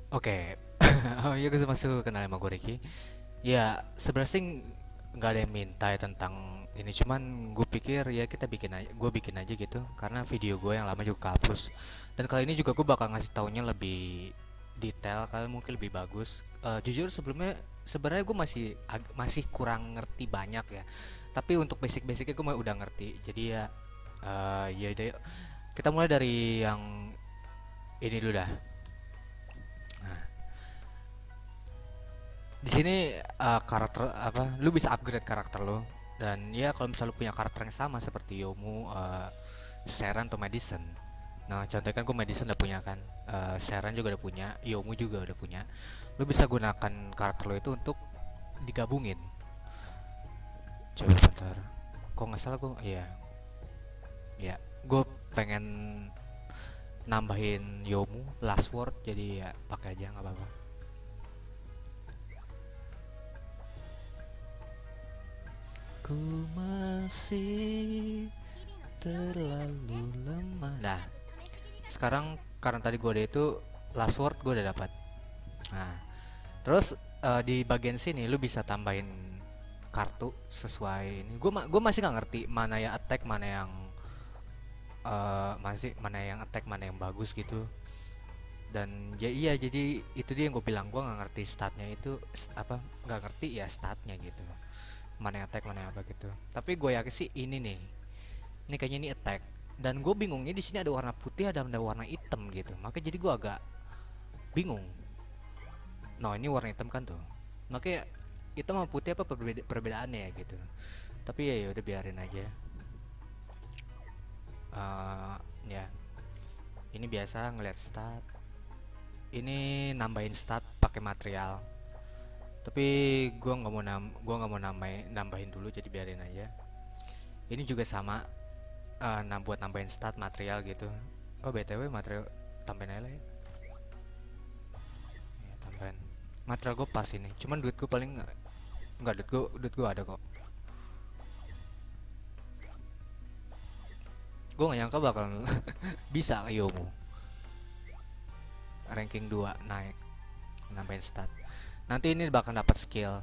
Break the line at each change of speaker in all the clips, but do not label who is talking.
Oke. Oh iya, gue masuk kenal sama gue Ricky. Ya sebenarnya sih nggak ada yang minta ya tentang ini, cuman gue pikir ya kita bikin aja, gue bikin aja gitu karena video gue yang lama juga kehapus. Dan kali ini juga gue bakal ngasih taunya lebih detail, kalian mungkin lebih bagus. Jujur sebelumnya sebenarnya gue masih kurang ngerti banyak ya, tapi untuk basic-basicnya gue udah ngerti. Jadi ya ya udah yuk. Kita mulai dari yang ini dulu dah. Nah, di sini karakter apa, lu bisa upgrade karakter lo. Dan ya kalau misalnya lu punya karakter yang sama seperti Yomu, Seren atau Madison. Nah contohnya kan gue Madison udah punya kan, Seren juga udah punya, Yomu juga udah punya. Lu bisa gunakan karakter lo itu untuk digabungin. Coba bentar, kok nggak salah gue, iya ya, gue pengen nambahin Yomu last word, jadi ya pakai aja nggak apa-apa. Ku masih terlalu lemah. Nah, sekarang karena tadi gue ada itu last word gue udah dapat. Nah, terus di bagian sini lu bisa tambahin kartu sesuai ini. Gue masih nggak ngerti mana yang attack, mana yang attack, mana yang bagus gitu. Dan ya iya, jadi itu dia yang gue bilang, gue nggak ngerti statnya itu apa, nggak ngerti ya statnya gitu. Mana yang attack, mana yang apa gitu. Tapi gue yakin sih ini nih. Ini kayaknya ini attack. Dan gue bingungnya di sini ada warna putih, ada warna hitam gitu. Makanya jadi gue agak bingung. Nah ini warna hitam kan tuh. Makanya hitam sama putih apa perbedaannya ya gitu. Tapi ya udah biarin aja. Ya ini biasa ngeliat stat. Ini nambahin stat pakai material. Tapi gua nggak mau nambahin dulu, jadi biarin aja. Ini juga sama, buat nambahin stat material gitu. Oh btw material tambahin aja lah ya. Ya, tambahin material gue pas ini, cuman duit gue paling nggak, duit gue ada kok. Gue nggak nyangka bakal bisa ke Yomu ranking 2 naik, nambahin stat. Nanti ini bakal dapat skill.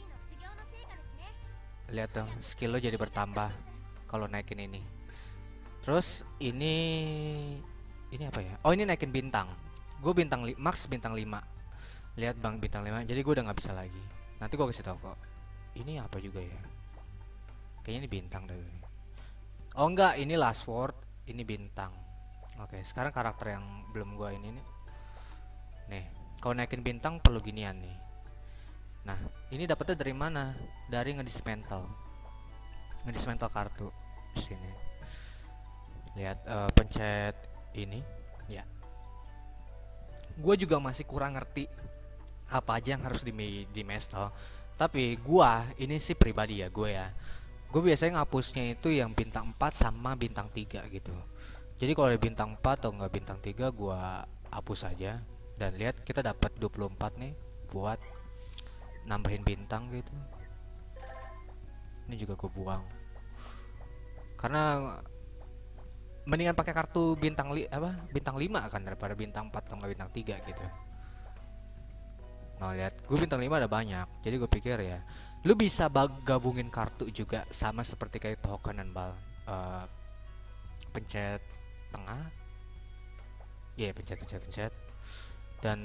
Lihat dong, skill lo jadi bertambah kalau naikin ini. Terus ini apa ya? Oh ini naikin bintang. Gue max bintang 5. Lihat bang, bintang 5. Jadi gue udah nggak bisa lagi. Nanti gue kasih tau kok. Ini apa juga ya? Kayaknya ini bintang deh. Oh enggak, ini last word, ini bintang. Oke, sekarang karakter yang belum gue ini nih. Nih, kalau naikin bintang perlu ginian nih. Nah, ini dapetnya dari mana? Dari ngedismantle. Ngedismantle kartu. Sini. Lihat, pencet ini. Ya. Gue juga masih kurang ngerti apa aja yang harus di mestel. Tapi gua ini sih pribadi ya, gue ya. Gue biasanya ngapusnya itu yang bintang 4 sama bintang 3 gitu. Jadi kalau ada bintang 4 atau enggak bintang 3 gua hapus aja. Dan lihat kita dapat 24 nih buat nambahin bintang gitu. Ini juga gue buang. Karena mendingan pakai kartu bintang 5 kan daripada bintang 4 atau enggak bintang 3 gitu. Nah, lihat gue bintang 5 ada banyak. Jadi gue pikir ya, lu bisa gabungin kartu juga sama seperti kayak token dan bal. Eh, pencet tengah. Iya, yeah, pencet. Dan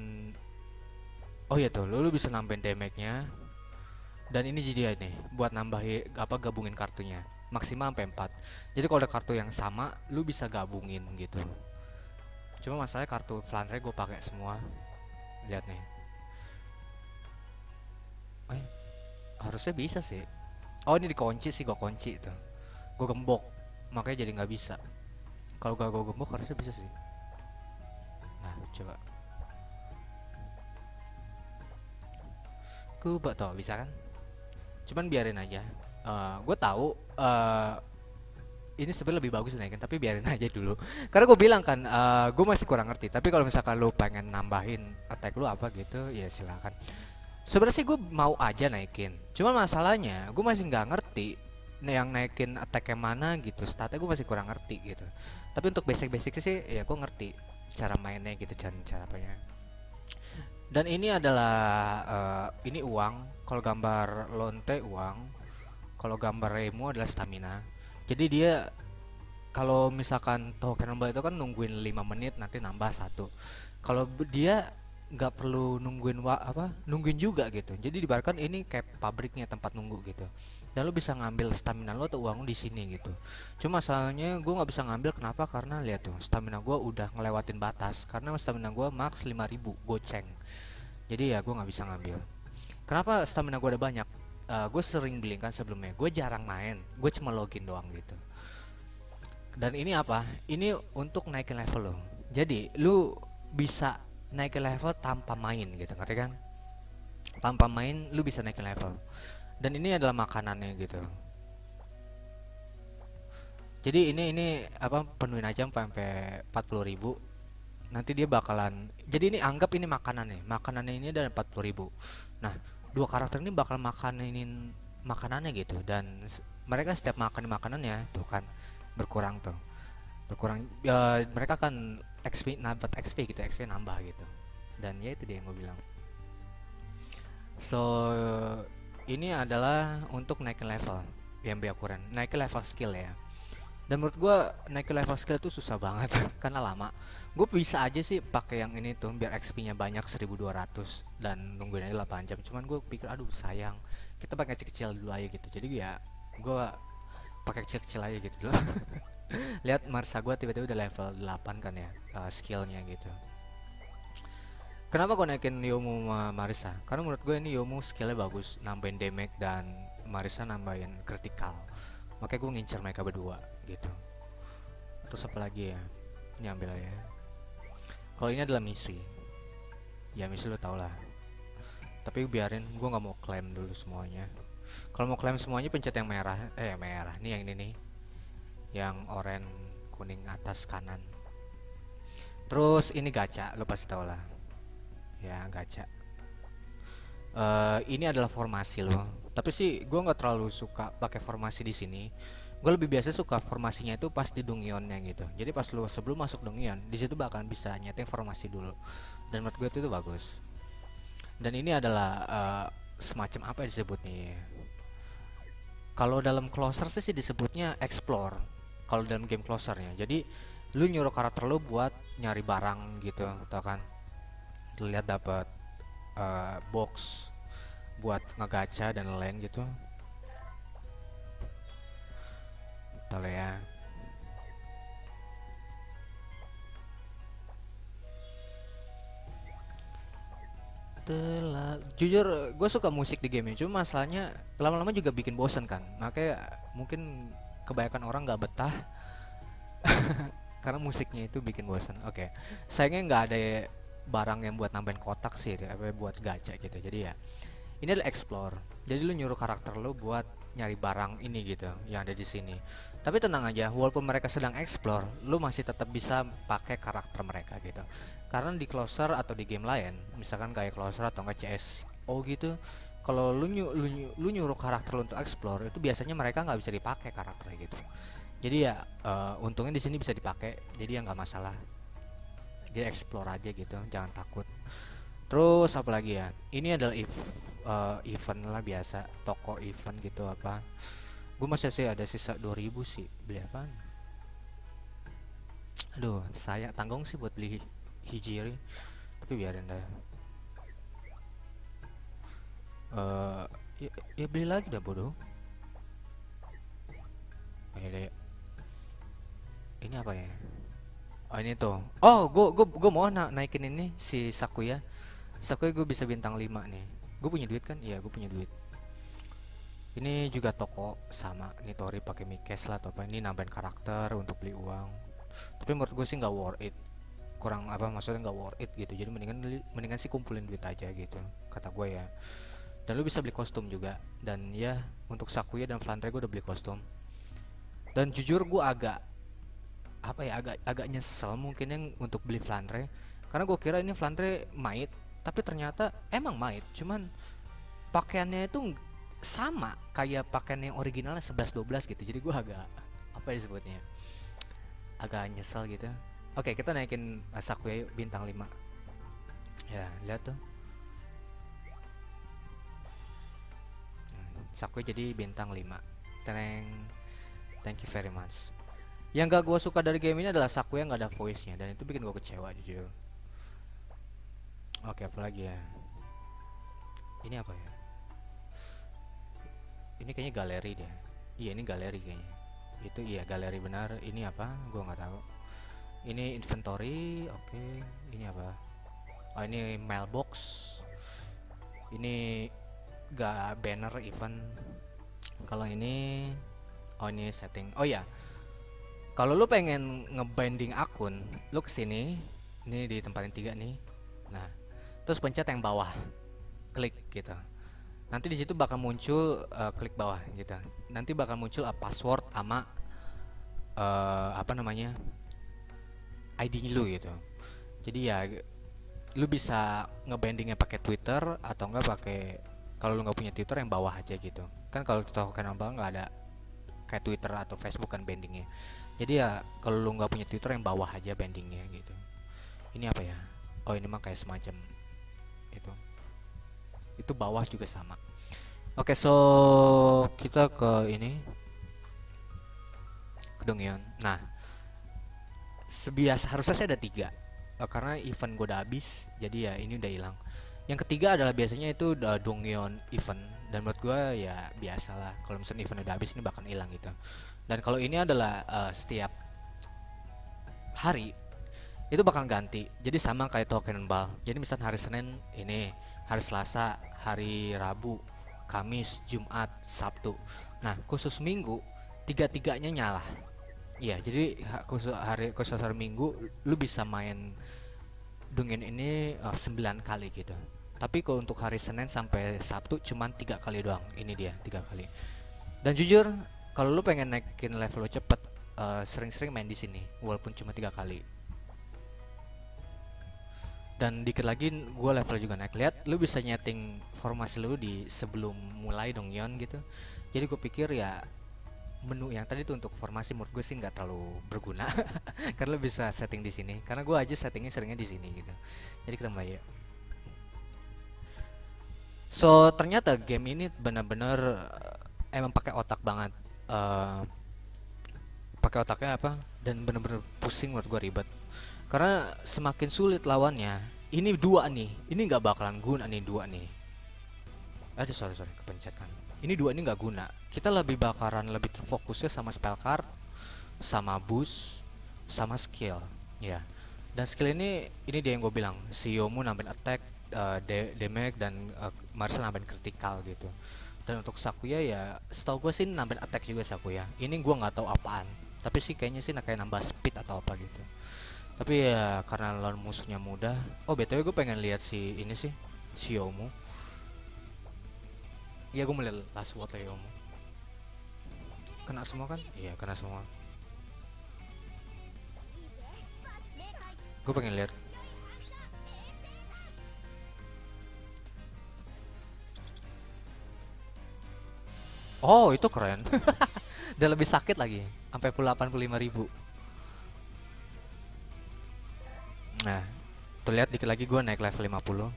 oh iya tuh, lu bisa nambahin damage-nya. Dan ini jadi nih buat nambahin apa, gabungin kartunya maksimal sampai 4. Jadi kalau ada kartu yang sama, lu bisa gabungin gitu. Cuma masalahnya kartu Flandre gue pakai semua. Lihat nih. Eh, harusnya bisa sih. Oh, ini dikunci sih, gue kunci itu. Gue gembok. Makanya jadi nggak bisa. Kalau gak gue gembok harusnya bisa sih. Nah, coba. Coba tuh bisa kan? Cuman biarin aja. Gue tahu ini sebenarnya lebih bagus naikin, tapi biarin aja dulu. Karena gue bilang kan, gue masih kurang ngerti. Tapi kalau misalkan lu pengen nambahin attack lu apa gitu, ya silakan. Sebenarnya sih gue mau aja naikin. Cuma masalahnya gue masih nggak ngerti yang naikin attack yang mana gitu. Statnya gue masih kurang ngerti gitu. Tapi untuk basic-basicnya sih ya gue ngerti cara mainnya gitu, cara apanya. Dan ini adalah ini uang. Kalau gambar lonte uang, kalau gambar remu adalah stamina. Jadi dia kalau misalkan token nambah itu kan nungguin 5 menit nanti nambah satu. Kalau dia nggak perlu nungguin juga gitu. Jadi dibarkan ini kayak pabriknya tempat nunggu gitu. Dan lu bisa ngambil stamina lu atau uang lu di sini gitu. Cuma masalahnya gue nggak bisa ngambil kenapa? Karena lihat tuh stamina gue udah ngelewatin batas. Karena stamina gue max 5.000 goceng. Jadi ya gue nggak bisa ngambil. Kenapa stamina gue ada banyak? Gue sering beli kan sebelumnya. Gue jarang main. Gue cuma login doang gitu. Dan ini apa? Ini untuk naikin level lo. Jadi lu bisa naikin level tanpa main gitu, ngerti kan? Tanpa main lu bisa naikin level. Dan ini adalah makanannya gitu. Jadi ini apa penuhin aja sampai 40.000. Nanti dia bakalan. Jadi ini anggap ini makanannya. Makanannya ini ada 40.000. Nah, dua karakter ini bakal makanin makanannya gitu dan mereka setiap makan makanannya tuh kan berkurang tuh. Berkurang ya, mereka kan XP dapat XP gitu, XP nambah gitu. Dan ya itu dia yang gue bilang. So ini adalah untuk naikin level yang biakuran, naikin level skill ya. Dan menurut gue naikin level skill itu susah banget karena lama. Gue bisa aja sih pakai yang ini tuh biar XP-nya banyak 1.200 dan nungguin aja 8 jam. Cuman gue pikir aduh sayang, kita pakai kecil-kecil dulu aja gitu. Jadi ya gue pakai kecil-kecil aja gitu loh. Lihat Marsa gue tiba-tiba udah level 8 kan ya, skillnya gitu. Kenapa gue naikin Yomu sama Marisa? Karena menurut gue ini Yomu skillnya bagus, nambahin damage dan Marisa nambahin critical. Makanya gue ngincer mereka berdua gitu. Terus apa lagi ya? Ini ambil aja. Kalau ini adalah misi, ya misi lo tau lah. Tapi biarin, gue nggak mau klaim dulu semuanya. Kalau mau klaim semuanya pencet yang merah, merah. Nih yang ini nih, yang oranye kuning atas kanan. Terus ini gacha, lo pasti tau lah. Ya gacha. Ini adalah formasi lo. Tapi sih gue nggak terlalu suka pakai formasi di sini. Gue lebih biasa suka formasinya itu pas di Dungionnya gitu. Jadi pas lo sebelum masuk Dungion, di situ bahkan bisa nyeting formasi dulu. Dan menurut gue itu bagus. Dan ini adalah semacam apa yang disebut nih? Kalau dalam closer sih disebutnya explore. Kalau dalam game closernya. Jadi lu nyuruh karakter lu buat nyari barang gitu, tau kan? Lihat dapat box buat ngegacha dan lain gitu. Tahu ya. Jujur gue suka musik di game ini, cuma masalahnya lama-lama juga bikin bosen kan. Makanya mungkin kebanyakan orang nggak betah karena musiknya itu bikin bosen. Oke. Sayangnya nggak ada barang yang buat nambahin kotak sih, apa buat gacha gitu. Jadi ya ini adalah explore. Jadi lu nyuruh karakter lu buat nyari barang ini gitu yang ada di sini. Tapi tenang aja, walaupun mereka sedang explore, lu masih tetap bisa pakai karakter mereka gitu. Karena di closer atau di game lain, misalkan kayak closer atau nggak CS:GO gitu, kalau lu nyuruh karakter lu untuk explore, itu biasanya mereka nggak bisa dipakai karakternya gitu. Jadi ya untungnya di sini bisa dipakai, jadi ya nggak masalah. Jadi explore aja gitu, jangan takut. Terus apa lagi ya? Ini adalah event lah biasa, toko event gitu apa. Gue masih sih ada sisa 2.000 sih. Beli apa? Aduh, saya tanggung sih buat beli hijiri. Tapi biarin dah. Eh ya beli lagi dah bodoh. Ayo deh. Ini apa ya? Oh ini tuh. Oh, gue mau naikin ini si Sakuya. Sakuya gue bisa bintang 5 nih. Gue punya duit kan? Iya, gue punya duit. Ini juga toko sama Nitori pakai Mikes lah atau apa, ini nambahin karakter untuk beli uang. Tapi menurut gue sih nggak worth it. Kurang apa maksudnya nggak worth it gitu. Jadi mendingan sih kumpulin duit aja gitu kata gue ya. Dan lu bisa beli kostum juga. Dan ya untuk Sakuya dan Flandre gue udah beli kostum. Dan jujur gue agak apa ya agak nyesel mungkin yang untuk beli Flandre karena gue kira ini Flandre maid tapi ternyata emang maid cuman pakaiannya itu sama kayak pakaian yang originalnya 11-12 gitu. Jadi gue agak apa disebutnya agak nyesel gitu. Oke, kita naikin Sakuya yuk, bintang 5 ya. Lihat tuh Sakuya jadi bintang 5. Thank you very much. Yang gak gue suka dari game ini adalah Sakuya nggak ada voice-nya, dan itu bikin gue kecewa jujur. Oke, apa lagi ya? Ini apa ya? Ini kayaknya galeri deh. Iya, ini galeri kayaknya. Itu iya galeri benar. Ini apa? Gue nggak tahu. Ini inventory. Oke. Ini apa? Oh, ini mailbox. Ini gak banner event. Kalau ini, oh ini setting. Oh ya, kalau lu pengen ngebinding akun, lu kesini. Ini di tempat yang 3 nih. Nah, terus pencet yang bawah, klik gitu. Nanti di situ bakal muncul klik bawah gitu. Nanti bakal muncul password sama apa namanya ID lu gitu. Jadi ya lu bisa ngebandingnya pakai Twitter atau enggak pakai, kalau lu nggak punya Twitter yang bawah aja gitu. Kan kalau token yang bawah nggak ada kayak Twitter atau Facebook kan bandingnya. Jadi ya kalau lu nggak punya Twitter yang bawah aja bandingnya gitu. Ini apa ya? Oh ini mah kayak semacam itu. Itu bawah juga sama. Oke, so kita ke ini, ke Dongyeon. Nah, harusnya saya ada 3, karena event gue udah habis, jadi ya ini udah hilang. Yang ketiga adalah biasanya itu Dongyeon event, dan menurut gue ya biasalah kalau misalnya event udah habis ini bakal hilang gitu. Dan kalau ini adalah setiap hari itu bakal ganti, jadi sama kayak token ball. Jadi misalnya hari Senin ini, hari Selasa, hari Rabu, Kamis, Jumat, Sabtu. Nah khusus Minggu tiga-tiganya nyala. Iya, jadi khusus hari Minggu lu bisa main Dongyeon ini 9 kali gitu. Tapi kalau untuk hari Senin sampai Sabtu cuman 3 kali doang. Ini dia 3 kali. Dan jujur kalau lu pengen naikin level lu cepet, sering-sering main di sini walaupun cuma 3 kali. Dan dikit lagi gue level juga naik. Lihat, lu bisa nyeting formasi lu di sebelum mulai Dongyeon gitu. Jadi gue pikir ya menu yang tadi tuh untuk formasi menurut gue sih nggak terlalu berguna karena lo bisa setting di sini, karena gue aja settingnya seringnya di sini gitu. Jadi kita mulai ya. So ternyata game ini benar-benar emang pakai otak banget, pakai otaknya apa, dan benar-benar pusing menurut gue, ribet. Karena semakin sulit lawannya, ini 2 nih, ini nggak bakalan guna nih 2 nih. Aduh sorry kepencet kan. Ini 2 ini nggak guna. Kita lebih terfokusnya sama spell card, sama boost, sama skill, ya. Dan skill ini dia yang gue bilang, si Yomu nambahin attack, damage, dan Marcel nambahin critical gitu. Dan untuk Sakuya ya, setahu gue sih nambahin attack juga Sakuya. Ini gue nggak tahu apaan, tapi sih kayaknya sih kayak nambah speed atau apa gitu. Tapi ya karena lawan musuhnya mudah. Oh btw gue pengen lihat si ini sih, si Yomu. Iya gue melihat last word Yomu. Kena semua kan? Iya kena semua. Gue pengen lihat. Oh itu keren. Udah lebih sakit lagi, sampai 85.000. Nah tuh lihat, dikit lagi gue naik level 50.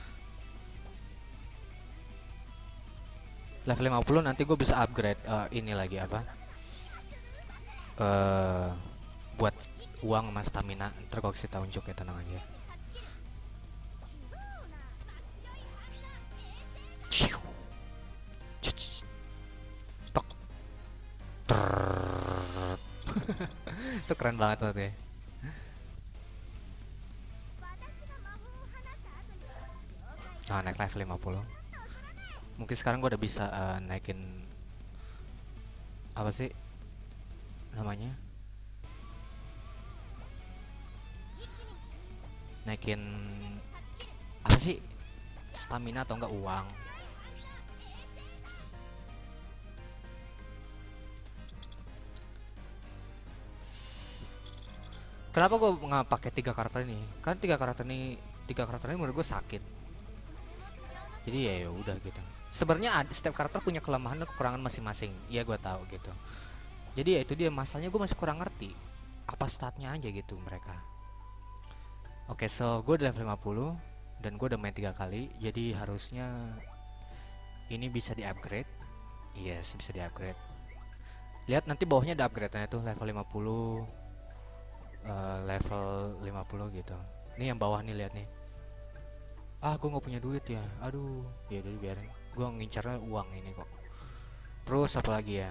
Level 50 nanti gue bisa upgrade ini lagi apa, buat uang sama stamina. Ntar gue kasih tau ya, tenang aja. Tok. Itu keren banget tuh ya. Nah naik level 50. Mungkin sekarang gue udah bisa naikin apa sih namanya, naikin apa sih, stamina atau enggak uang. Kenapa gue nggak pakai 3 karakter ini? Kan 3 karakter ini menurut gue sakit. Jadi ya udah gitu. Sebenarnya setiap karakter punya kelemahan dan kekurangan masing-masing. Iya gue tahu gitu. Jadi ya itu dia masalahnya, gue masih kurang ngerti apa statnya aja gitu mereka. Oke, so gue udah level 50 dan gue udah main 3 kali. Jadi harusnya ini bisa di-upgrade. Yes, bisa di upgrade. Lihat nanti bawahnya ada upgrade-nya tuh level 50, level 50 gitu. Nih yang bawah nih, lihat nih. Ah, gue nggak punya duit ya. Aduh, ya udah biarin. Gue ngincarnya uang ini kok. Terus apa lagi ya?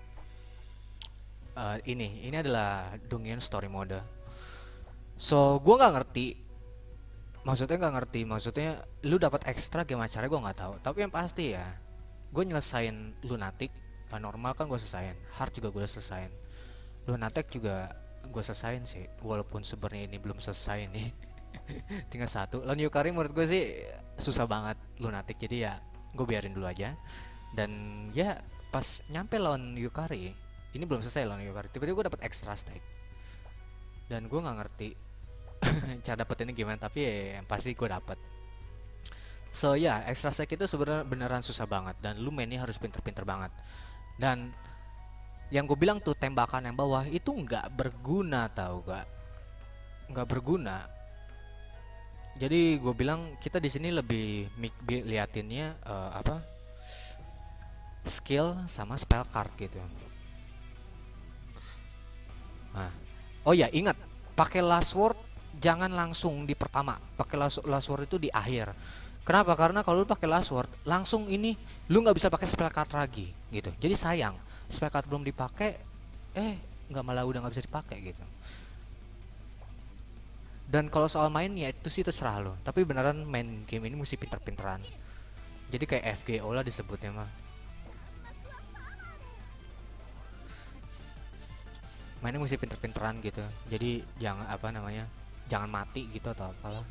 Ini adalah Dungeon Story Mode. So, gue nggak ngerti. Maksudnya lu dapat ekstra gimana caranya gue nggak tahu. Tapi yang pasti ya, gue nyelesain Lunatic. Normal kan gue selesain, hard juga gue selesain, Lunatic juga gue selesain sih, walaupun sebenarnya ini belum selesai nih. Tinggal satu. Lawan Yukari menurut gue sih susah banget Lunatic, jadi ya gue biarin dulu aja. Dan ya pas nyampe lawan Yukari, ini belum selesai lawan Yukari, tiba-tiba gue dapet extra stack dan gue nggak ngerti cara dapetinnya gimana, tapi ya yang pasti gue dapet. So ya, extra stack itu sebenarnya beneran susah banget dan lu mainnya harus pinter-pinter banget. Dan yang gue bilang tuh tembakan yang bawah itu nggak berguna, tau gak? Nggak berguna. Jadi gue bilang kita di sini lebih liatinnya apa, skill sama spell card gitu. Nah, oh ya ingat, pakai last word jangan langsung di pertama. Pakai last word itu di akhir. Kenapa? Karena kalau lu pakai last word langsung ini, lu nggak bisa pakai spell card lagi gitu. Jadi sayang, spell card belum dipakai, nggak, malah udah nggak bisa dipakai gitu. Dan kalau soal main ya itu sih terserah lo. Tapi beneran main game ini mesti pinter-pinteran. Jadi kayak FGO lah disebutnya mah. Mainnya mesti pinter-pinteran gitu. Jadi jangan apa namanya, jangan mati gitu atau apalah.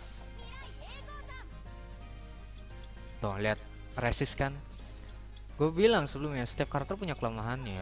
Tuh lihat, resist kan. Gue bilang sebelumnya setiap karakter punya kelemahannya.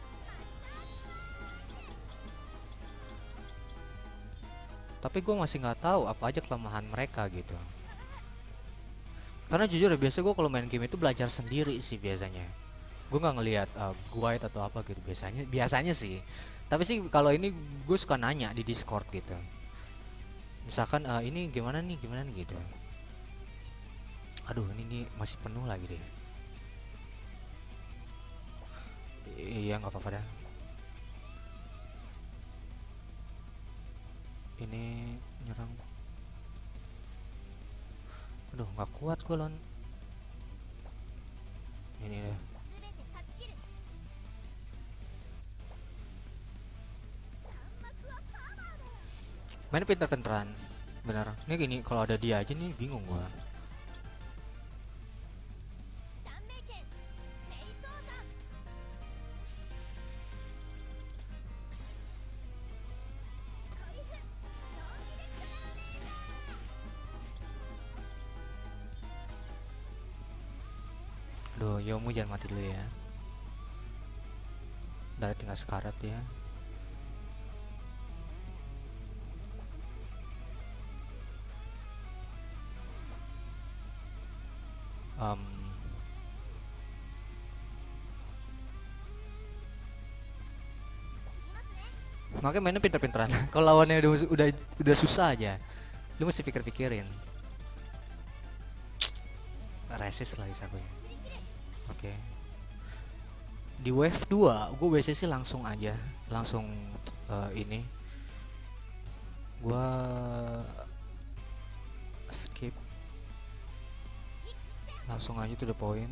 Tapi gue masih nggak tahu apa aja kelemahan mereka gitu. Karena jujur ya, biasa gue kalau main game itu belajar sendiri sih biasanya. Gue nggak ngelihat guide atau apa gitu biasanya sih. Tapi sih kalau ini gue suka nanya di Discord gitu. Misalkan ini gimana nih gitu. Aduh, ini nih masih penuh lagi deh. Iya nggak apa-apa dah. Ini nyerang. Aduh, nggak kuat gue lawan. Ini deh. Mainnya pinter-pinteran. Bener. Ini gini, kalau ada dia aja nih bingung gua. Aduh, Yomu jangan mati dulu ya. Dari tinggal sekarat ya. Um, Makanya mainnya pinter-pinteran. Kalau lawannya udah susah aja, lu mesti pikir-pikirin. Resist lagi aku ya. Oke. Di wave 2 gue biasanya sih langsung aja, langsung ini gua skip, langsung aja to the point.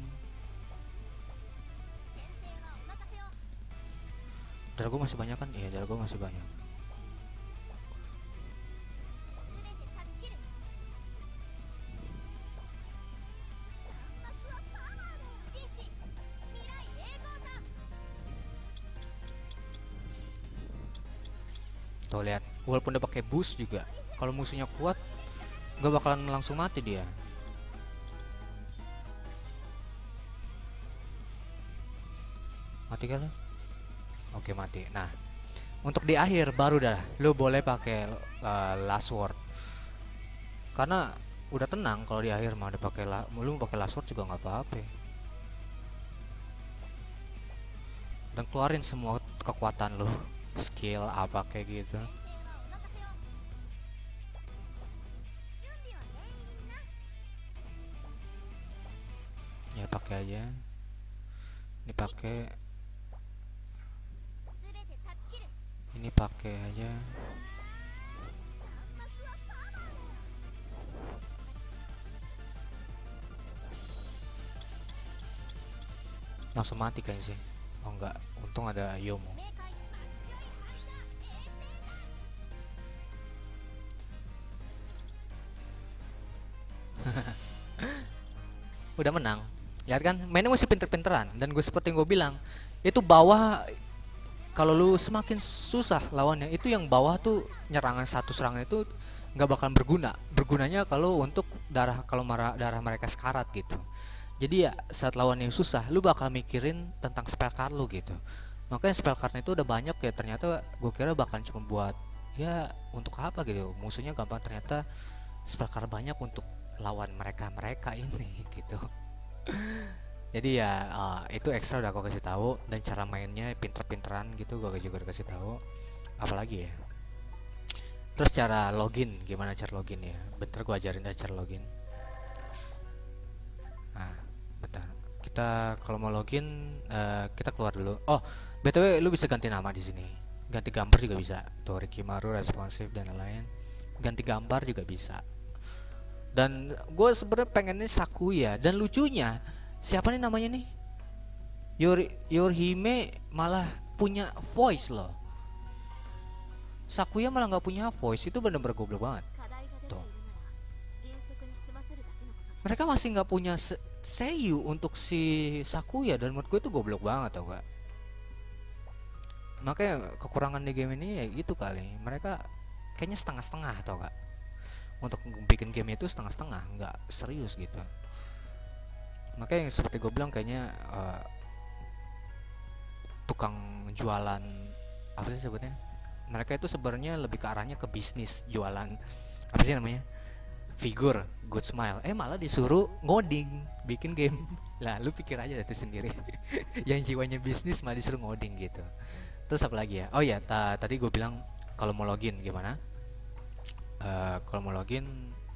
Darah gue masih banyak kan? Iya, darah gue masih banyak. Tuh lihat, walaupun udah pakai boost juga, kalau musuhnya kuat, gak bakalan langsung mati dia. Mati kan lo? Oke mati. Nah, untuk di akhir baru dah, lo boleh pakai last word. Karena udah tenang kalau di akhir mah udah pakai lu pakai last word juga nggak apa-apa. Dan keluarin semua kekuatan lo, skill apa kayak gitu. Ya pakai aja. Ini pakai aja. Langsung mati kayaknya sih. Oh enggak, untung ada Yomo. Udah menang. Lihat kan, mainnya masih pinter-pinteran. Dan gue seperti yang gue bilang, itu bawah, kalau lu semakin susah lawannya, itu yang bawah tuh nyerangan satu serangan itu nggak bakalan berguna. Bergunanya kalau untuk darah mereka sekarat gitu. Jadi ya saat lawannya susah, lu bakal mikirin tentang spell card lu gitu. Makanya spell cardnya itu udah banyak ya, ternyata gue kira bakal cuma buat ya untuk apa gitu. Musuhnya gampang, ternyata spell card banyak untuk lawan mereka ini gitu. Jadi ya itu ekstra udah aku kasih tahu, dan cara mainnya pinter-pinteran gitu gue juga udah kasih tahu. Apalagi ya, terus cara login, gimana cara login ya, bentar gue ajarin cara login. Nah bentar, kita kalau mau login kita keluar dulu. Oh btw, lu bisa ganti nama di sini, ganti gambar juga bisa tuh, Rikimaru responsif dan lain-lain. Ganti gambar juga bisa. Dan gue sebenarnya pengennya Sakuya, dan lucunya siapa nih namanya nih, Yorihime malah punya voice loh. Sakuya malah nggak punya voice, itu bener-bener goblok banget tuh. Mereka masih nggak punya seiyu untuk si Sakuya, dan menurut gue itu goblok banget tau gak. Makanya kekurangan di game ini ya gitu kali, mereka kayaknya setengah-setengah tau gak, untuk bikin game itu setengah-setengah, nggak serius gitu. Makanya yang seperti gue bilang, kayaknya tukang jualan apa sih sebutnya, mereka itu sebenarnya lebih ke arahnya ke bisnis jualan apa sih namanya, figur Good Smile, malah disuruh ngoding bikin game. Lah lu pikir aja itu sendiri. Yang jiwanya bisnis malah disuruh ngoding gitu. Terus apa lagi ya, oh ya tadi gue bilang kalau mau login gimana. Kalau mau login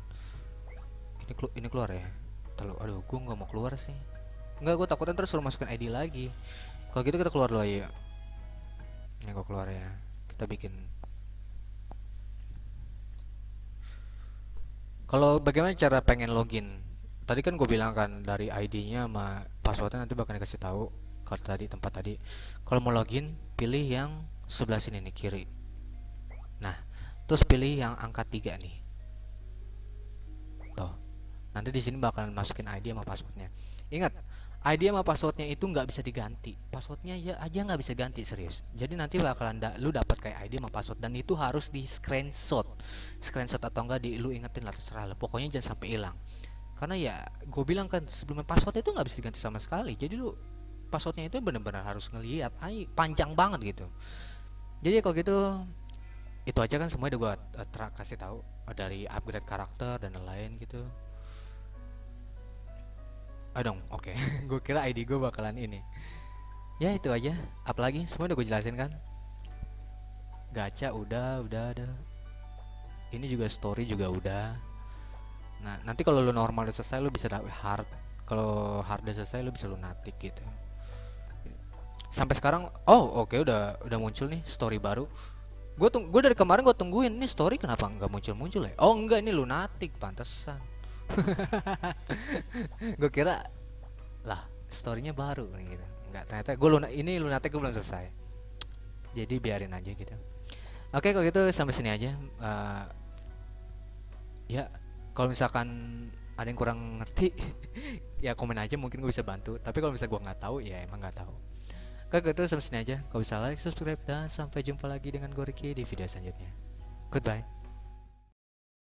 ini keluar ya. Aduh, gue nggak mau keluar sih. Nggak, gue takutnya terus suruh masukin ID lagi. Kalau gitu kita keluar dulu aja. Ini gue keluar ya. Kita bikin. Kalau bagaimana cara pengen login? Tadi kan gue bilang kan dari ID-nya sama passwordnya nanti bakal dikasih tahu. Kalau tadi tempat tadi. Kalau mau login, pilih yang sebelah sini nih, kiri. Nah, terus pilih yang angka 3 nih. Tuh. Nanti di sini bakalan masukin ID sama passwordnya. Ingat, ID sama passwordnya itu nggak bisa diganti. Passwordnya aja nggak bisa ganti, serius. Jadi nanti bakalan lu dapat kayak ID sama password, dan itu harus di screenshot. Screenshot atau enggak lu ingetin lah, terserah lah. Pokoknya jangan sampai hilang. Karena ya gue bilang kan sebelumnya, password itu nggak bisa diganti sama sekali. Jadi lu passwordnya itu benar-benar harus ngelihat. Panjang banget gitu. Jadi kalau gitu itu aja kan semuanya udah gue kasih tahu, dari upgrade karakter dan lain-lain gitu. Dong, oke. Gue kira ID gue bakalan ini. Ya itu aja. Apalagi semua udah gue jelasin kan. Gacha udah ada. Ini juga story juga udah. Nah nanti kalau lu normal udah selesai, lu bisa dapet hard. Kalau hard udah selesai, lu bisa lunatic gitu. Sampai sekarang, oke, udah muncul nih story baru. Gue dari kemarin gue tungguin nih story, kenapa nggak muncul ya? Oh enggak, ini lunatic, pantesan. Gue kira lah storynya baru gitu, nggak, ternyata ini lunatic gue belum selesai, jadi biarin aja gitu. Oke, kalau gitu sampai sini aja. Ya kalau misalkan ada yang kurang ngerti ya komen aja, mungkin gue bisa bantu, tapi kalau misalnya gue nggak tahu ya emang nggak tahu. Oke, gitu sampai sini aja. Kalau bisa like, subscribe, dan sampai jumpa lagi dengan gue Ricky di video selanjutnya. Goodbye.